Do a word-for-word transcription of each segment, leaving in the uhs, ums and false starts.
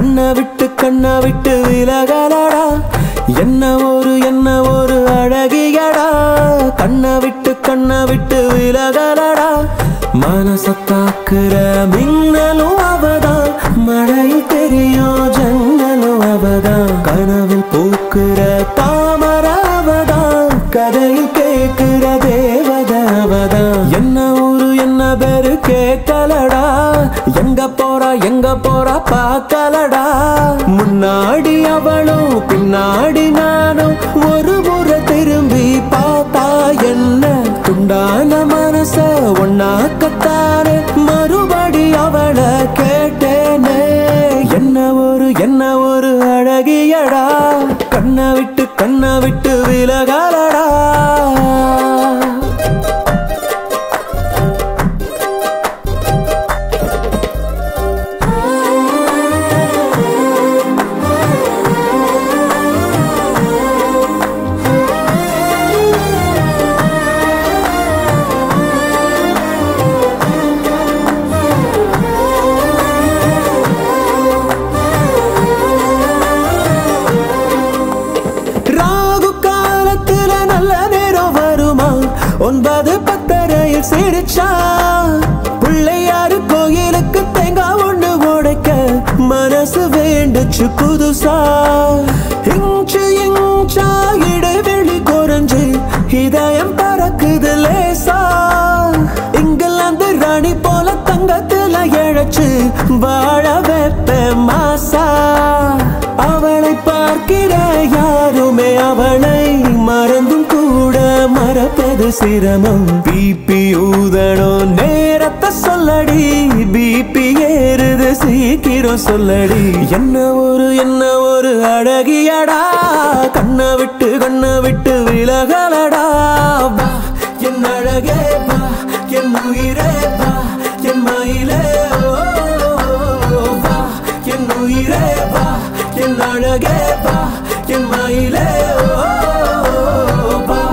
கண்ணை விட்டு கண்ணை விட்டு விலகலடா என்ன ஒரு என்ன ஒரு அழகியடா கண்ணை விட்டு கண்ணை விட்டு விலகலடா மனசத்தாக்குற மின்னலும் அவதான் மழையில் தெரியும் ஜன்னலும் அவதான் கனவில் பூக்குற தாமர அவதான் கதையில் கேட்கிற தேவத அவதான் என்ன ஊரு என்ன பேரு கேட்கலடா எங்க போறா எங்க போறா பார்க்கலடா முன்னாடி அவளும் பின்னாடி நானும் ஒரு முறை திரும்பி பார்த்தா என்ன துண்டான மனச ஒன்னாக்கத்தானே மறுபடி அவளை கேட்டேனே என்ன ஒரு என்ன ஒரு அழகியடா கண்ணை விட்டு கண்ணை விட்டு விலகலடா ஒன்பது பத்தரையில் சிரிச்சா பிள்ளையாரு கோயிலுக்கு தேங்காய் ஒண்ணு உடைக்க மனசு வேண்டுச்சு புதுசா இன்ச்சு இன்ச்சா இடைவெளி குறைஞ்சு இதயம் பறக்குது லேசா இங்கிலாந்து ராணி போல தங்கத்துல இழைச்சு வாழ வைப்ப மாசா அவளை பார்க்கிற யாருமே அவளை மறந்தும் கூட மறப்பது சிரமம் பிபி ஊதணும் நேரத்தை சொல்லடி பிபி ஏறுது சீக்கிரம் சொல்லடி என்ன ஒரு என்ன ஒரு அழகியடா கண்ணை விட்டு கண்ணை விட்டு விலகலடா வா என் அழகே வா என் உயிரே வா என் மயிலே வா என் உயிரே வா என் அழகே வா என் மயிலே வா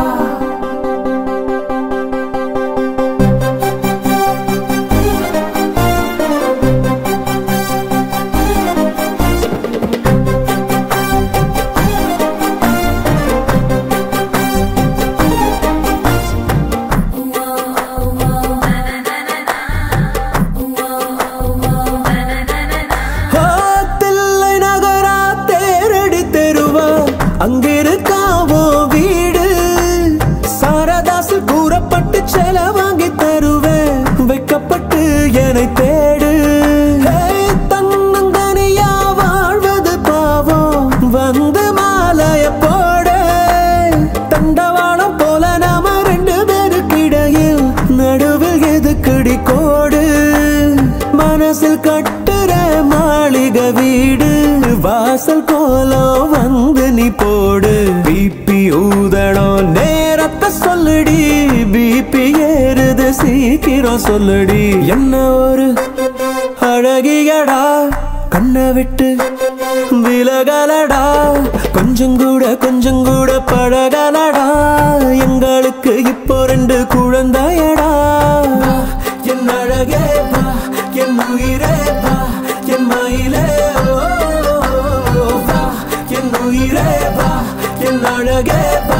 அங்கிருக்காவோ வீடு சாரதாசு கூறப்பட்டு செல வாங்கி தருவேன் வைக்கப்பட்டு என்னை தேடு தன்னந்தனியா வாழ்வது பாவம் வந்து மாலைய போட தண்டவாளம் போல நாம ரெண்டு பேருக்கிடையில் நடுவில் எதுக்குடி கோடு மனசில் கட்டுற மாளிகை வீடு வாசல் கோலம் வந்து நீ போடு பிபி ஊதணும் நேரத்தை சொல்லுடி பிபி ஏறுது சீக்கிரம் சொல்லுடி என்ன ஒரு அழகியடா கண்ணை விட்டு விலகலடா கொஞ்சம் கூட கொஞ்சம் கூட பழகலடா எங்களுக்கு இப்போ ரெண்டு குழந்தையடா என் அழகே வா என் உயிரே வா என் மயிலே என் உயிரே வா என் அழகே வா